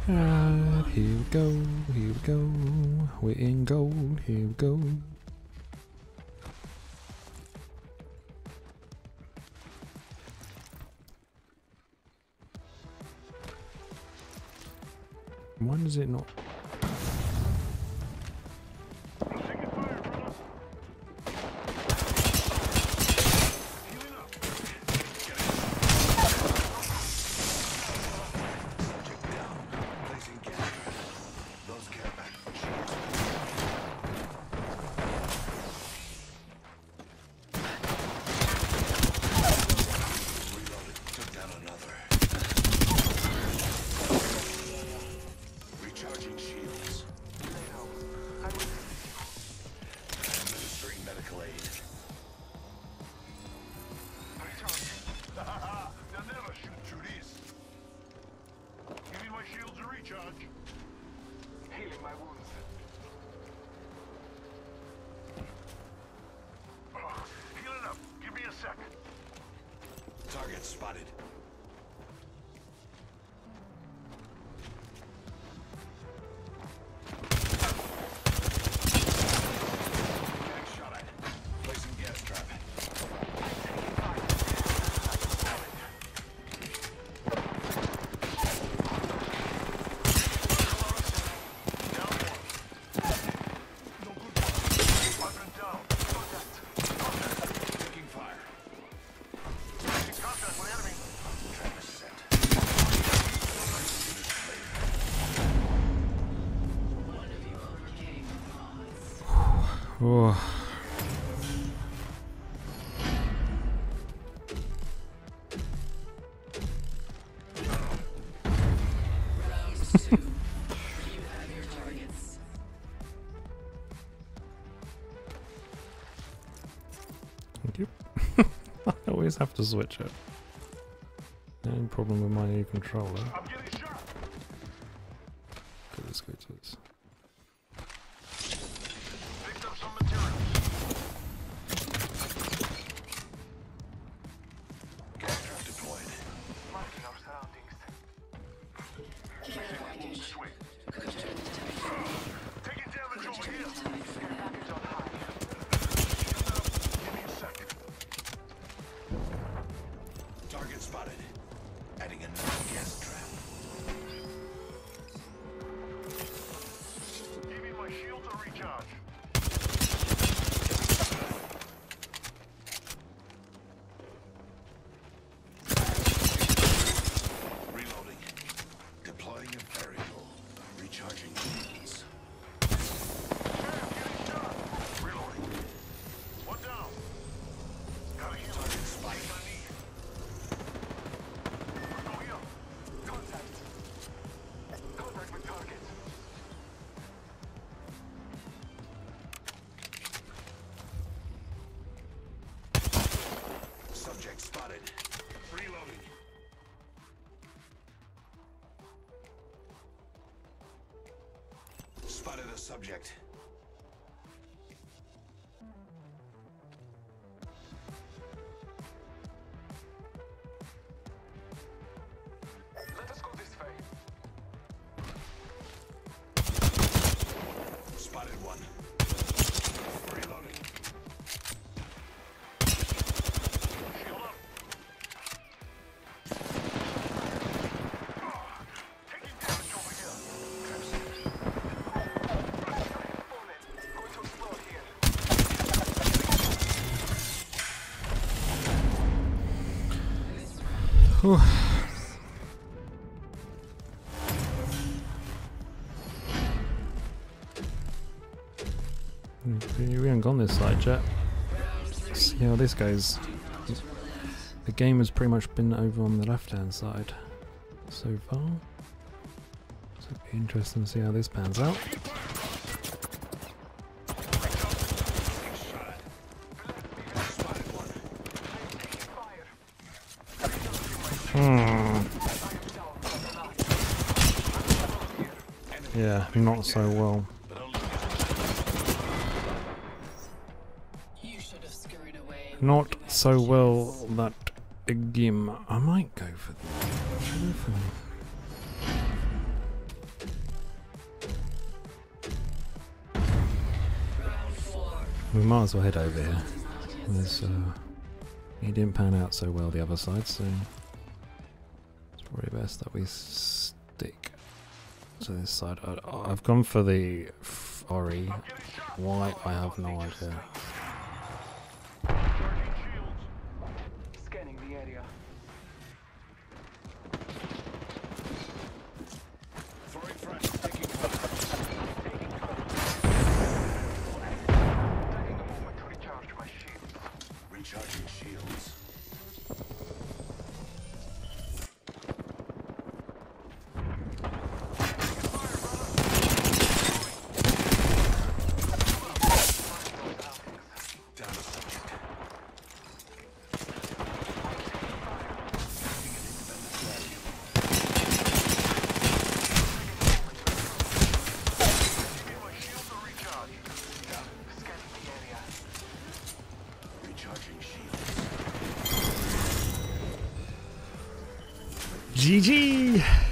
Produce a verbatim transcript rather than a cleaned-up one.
Alright, here we go, here we go. We're in gold, here we go. Why does it not? Target spotted. Shot at. Placing gas trap. Oh. Thank you. I always have to switch it. No problem with my new controller. Okay, let's go to this. Target spotted. Adding another gas trap. Give me my shield to recharge. Reloading. Deploying a variable. Recharging shields. Reloading. One down. Got a heal. Target spotted. Subject spotted. Reloading. Spotted a subject. Let us go this way. Spotted one. Reloading. Whew. We haven't gone this side yet. Let's see how this goes. The game has pretty much been over on the left hand side so far. So it'll be interesting to see how this pans out. Hmm. Yeah, not so well. Not so well that game. I might go for the. Go for the We might as well head over here. There's, uh, he didn't pan out so well the other side, so it's probably best that we stick to this side. I, I've gone for the f Ori. Why? I have no idea. Scanning the area. Throwing fresh. Taking cover. Taking cover. Taking a moment to recharge my shield. Recharging shields. Down the subject. My shields are recharged. Scanning the area. Recharging shields. G G!